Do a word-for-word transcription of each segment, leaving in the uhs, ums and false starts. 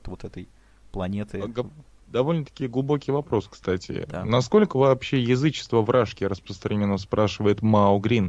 от вот этой планеты. Г- Довольно-таки глубокий вопрос, кстати. Да. Насколько вообще язычество в Рашке распространено, спрашивает Мао Грин.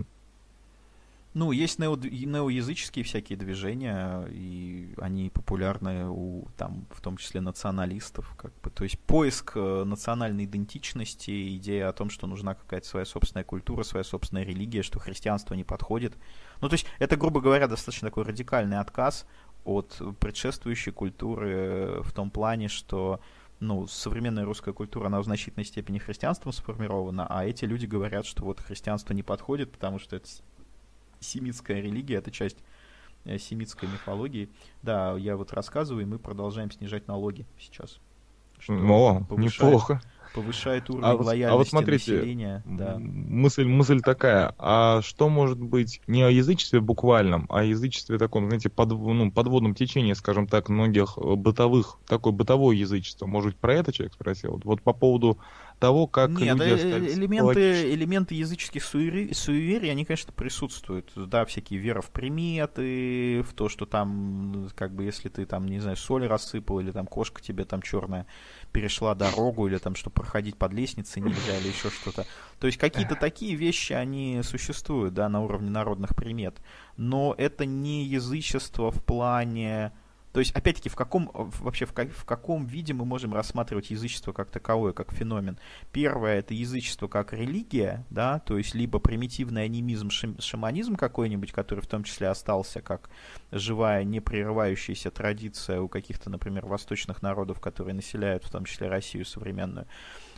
Ну, есть нео- неоязыческие всякие движения, и они популярны у, там, в том числе националистов, как бы. То есть поиск э, национальной идентичности, идея о том, что нужна какая-то своя собственная культура, своя собственная религия, что христианство не подходит. Ну, то есть это, грубо говоря, достаточно такой радикальный отказ от предшествующей культуры э, в том плане, что ну, современная русская культура, она в значительной степени христианством сформирована, а эти люди говорят, что вот христианство не подходит, потому что это семитская религия, это часть э, семитской мифологии. Да, я вот рассказываю, и мы продолжаем снижать налоги сейчас, что О, повышает, неплохо. повышает А уровень вот, а вот лояльности смотрите, населения. Да. м, мысль, мысль такая, а что может быть не о язычестве буквальном, а о язычестве таком, знаете, под, ну, подводном течении, скажем так, многих э, бытовых, такое бытовое язычество? Может быть, про это человек спросил? Вот, вот по поводу того, как Нет, люди э, остались экологичны. элементы, элементы языческих суеверий, суеверий, они, конечно, присутствуют. Да, всякие вера в приметы, в то, что там, как бы, если ты там, не знаю, соль рассыпал, или там кошка тебе там черная перешла дорогу, или там, что проходить под лестницей нельзя, или еще что-то. То есть какие-то такие вещи, они существуют, да, на уровне народных примет. Но это не язычество в плане... То есть, опять-таки, в каком, вообще в, как, в каком виде мы можем рассматривать язычество как таковое, как феномен? Первое — это язычество как религия, да, то есть либо примитивный анимизм, шам, шаманизм какой-нибудь, который в том числе остался как живая, не прерывающаяся традиция у каких-то, например, восточных народов, которые населяют в том числе Россию современную.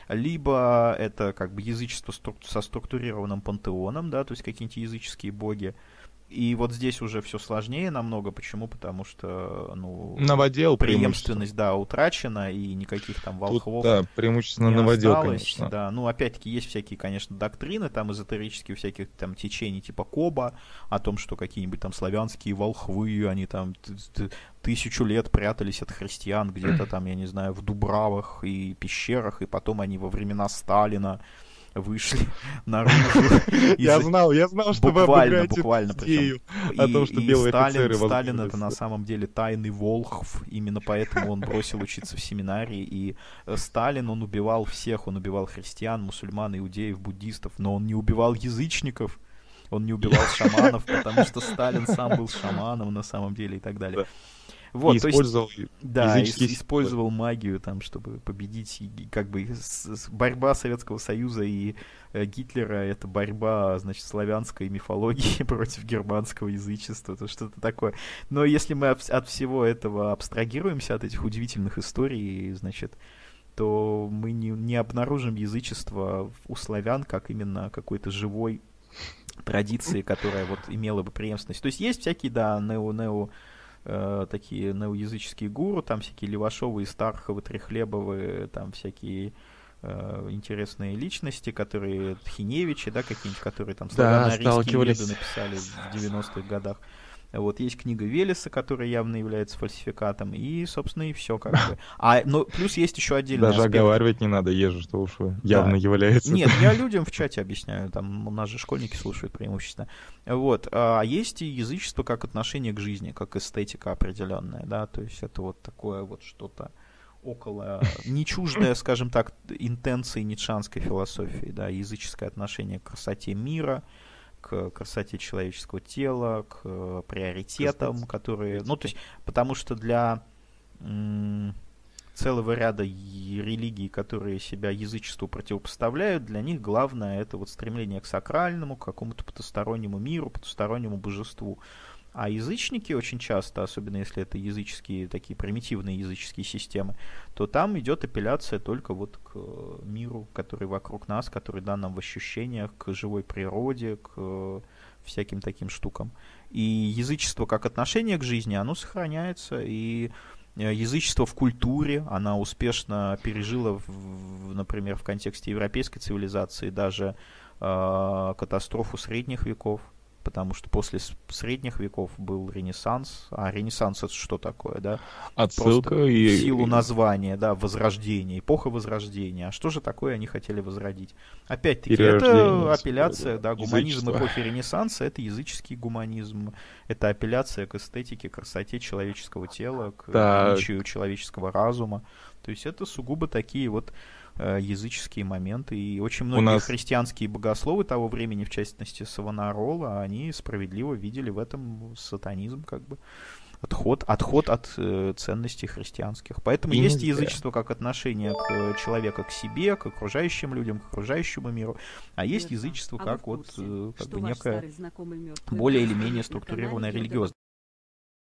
Либо это как бы язычество со структурированным пантеоном, да, то есть какие-нибудь языческие боги. И вот здесь уже все сложнее намного. Почему? Потому что, ну, Новодел преимущественно. преемственность, да, утрачена, и никаких там Тут, волхвов да, преимущественно не новодел, осталось, конечно. да. Ну, опять-таки, есть всякие, конечно, доктрины, там, эзотерические всяких там течений, типа Коба, о том, что какие-нибудь там славянские волхвы, они там т- т- тысячу лет прятались от христиан где-то там, я не знаю, в Дубравах и пещерах, и потом они во времена Сталина вышли наружу. Я знал, я знал, что вы Буквально, обыграете буквально, эту причем. идею о том, что И, и белые Сталин, офицеры Сталин это возгордились. на самом деле тайный волхв, именно поэтому он бросил учиться в семинарии. И э, Сталин, он убивал всех, он убивал христиан, мусульман, иудеев, буддистов, но он не убивал язычников, он не убивал шаманов, потому что Сталин сам был шаманом на самом деле и так далее. Да. Вот, И то есть, использовал да, языческие ис- использовал магию там, чтобы победить, и как бы с- с- борьба Советского Союза и э, Гитлера — это борьба, значит, славянской мифологии против германского язычества, то что-то такое. Но если мы от, от всего этого абстрагируемся, от этих удивительных историй, значит, то мы не, не обнаружим язычество у славян как именно какой-то живой традиции, которая вот имела бы преемственность. То есть есть всякие, да, нео-нео э, такие неоязыческие гуру, там всякие Левашовы, Старховы, Трехлебовы, там всякие э, интересные личности, которые Тхиневичи, да, какие-нибудь, которые там Да, славяно-арийские веды сталкивались. написали в девяностых годах. Вот, есть книга Велеса, которая явно является фальсификатом, и, собственно, и все как бы. А, но плюс есть еще отдельный Даже аспект. оговаривать не надо, ежу, что уж вы Да. явно является. Нет, я людям в чате объясняю, там у нас же школьники слушают преимущественно. Вот. А есть и язычество как отношение к жизни, как эстетика определенная, да, то есть это вот такое вот что-то около, не чуждое, скажем так, интенции ницшанской философии, да, языческое отношение к красоте мира, к красоте человеческого тела, к э, приоритетам, которые, ну, то есть, потому что для м- целого ряда религий, которые себя язычеству противопоставляют, для них главное это вот стремление к сакральному, к какому-то потустороннему миру, потустороннему божеству. А язычники очень часто, особенно если это языческие, такие примитивные языческие системы, то там идет апелляция только вот к миру, который вокруг нас, который дан нам в ощущениях, к живой природе, к всяким таким штукам. И язычество как отношение к жизни, оно сохраняется, и язычество в культуре, она успешно пережила, в, например, в контексте европейской цивилизации даже э, катастрофу средних веков. потому что после средних веков был Ренессанс, а Ренессанс это что такое, да? Отсылка Просто и... в силу названия, да, Возрождение, эпоха Возрождения. А что же такое они хотели возродить? Опять-таки, это апелляция, да, гуманизм эпохи Ренессанса, это языческий гуманизм, это апелляция к эстетике, красоте человеческого тела, к величию человеческого разума. То есть это сугубо такие вот языческие моменты, и очень многие нас... христианские богословы того времени, в частности Савонарола, они справедливо видели в этом сатанизм, как бы отход, отход от э, ценностей христианских. Поэтому и есть язычество как отношение к человеку к себе, к окружающим людям, к окружающему миру, а есть язычество как вот э, как бы некая более или менее структурированная религиозность.